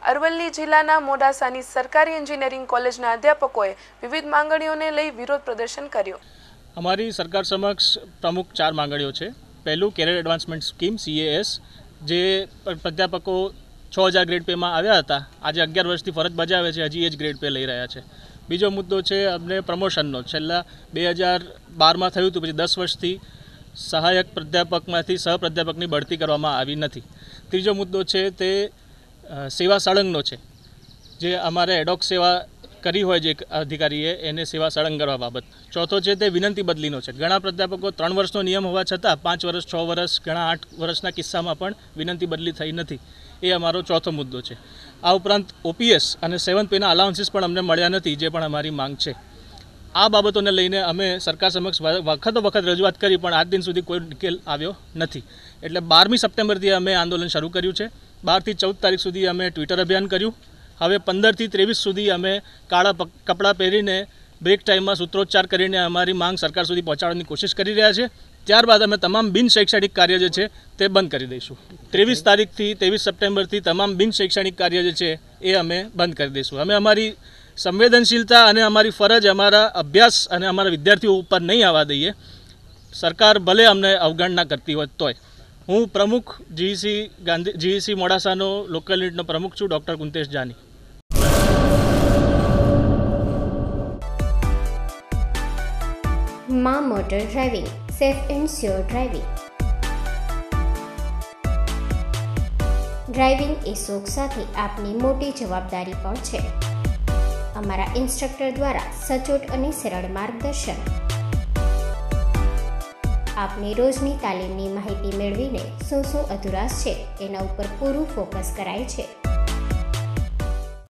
અરવલ્લી જિલ્લાના મોડાસાની સરકારી એન્જિનિયરિંગ કોલેજના અધ્યાપકોએ વિવિધ માંગણીઓને લઈ વિરોધ પ્રદર્શન કર્યું। અમારી સરકાર સમક્ષ પ્રમુખ 4 માંગણીઓ છે। પહેલું કેરિયર એડવાન્સમેન્ટ સ્કીમ CAS, જે પ્રાધ્યાપકો 6000 ગ્રેડ પેમાં આવ્યા હતા, આજે 11 વર્ષથી ફરજ બજાવે છે, હજી એ જ ગ્રેડ પે લઈ રહ્યા છે। બીજો મુદ્દો છે અમને પ્રમોશનનો। છેલ્લા 2012માં થયું હતું, પછી 10 વર્ષથી સહાયક પ્રાધ્યાપકમાંથી સહપ્રાધ્યાપકની બઢતી કરવામાં આવી નથી। ત્રીજો મુદ્દો છે તે સેવા સળંગનો છે, જે અમારે એડોક સેવા કરી હોય જે અધિકારીએ એને સેવા સળંગ કરવા બાબત। ચોથો છે તે વિનંતી બદલીનો છે। ઘણા પ્રાધ્યાપકો 3 વર્ષનો નિયમ હોવા છતાં 5 વર્ષ, 6 વર્ષ, ઘણા 8 વર્ષના કિસ્સામાં પણ વિનંતી બદલી થઈ નથી। એ અમારો ચોથો મુદ્દો છે। આ ઉપરાંત OPS અને 7th પેના અલાઉન્સીસ પણ અમને મળ્યા નથી, જે પણ અમારી માંગ છે। આ બાબતોને લઈને અમે સરકાર સમક્ષ વખતો વખત રજૂઆત કરી, પણ આજ દિન સુધી કોઈ નિકેલ આવ્યો નથી। એટલે 12મી સપ્ટેમ્બરથી અમે આંદોલન શરૂ કર્યું છે। 12 થી 14 તારીખ સુધી અમે ટ્વિટર અભિયાન કર્યું। હવે 15 થી 23 સુધી અમે કાળા કપડાં પહેરીને બ્રેક ટાઈમમાં સૂત્રોચ્ચાર કરીને અમારી માંગ સરકાર સુધી પહોંચાડવાની કોશિશ કરી રહ્યા છે। ત્યારબાદ અમે તમામ બિન શૈક્ષણિક કાર્ય જે છે તે બંધ કરી દઈશું। 23 તારીખથી 23 સપ્ટેમ્બરથી તમામ બિન શૈક્ષણિક કાર્ય જે છે એ અમે બંધ કરી દઈશું। અમે અમારી સંવેદનશીલતા અને અમારી ફરજ અમારા અભ્યાસ અને અમારા વિદ્યાર્થીઓ ઉપર નહીં આવવા દઈએ। સરકાર ભલે અમને અવગણના કરતી હોય તોય। હું પ્રમુખ GEC મોડાસાનો લોકલ યુનિટનો પ્રમુખ છું, ડૉક્ટર કુંતેશ જાની। માં motor driving, safe and sure driving. Driving એ શોખ સાથે આપની મોટી જવાબદારી પણ છે। અમારા ઇન્સ્ટ્રક્ટર દ્વારા સચોટ અને સરળ માર્ગદર્શન આપની રોજની તાલીમની માહિતી મેળવીને શું અધુરાશ છે એના ઉપર પૂરું ફોકસ કરાય છે।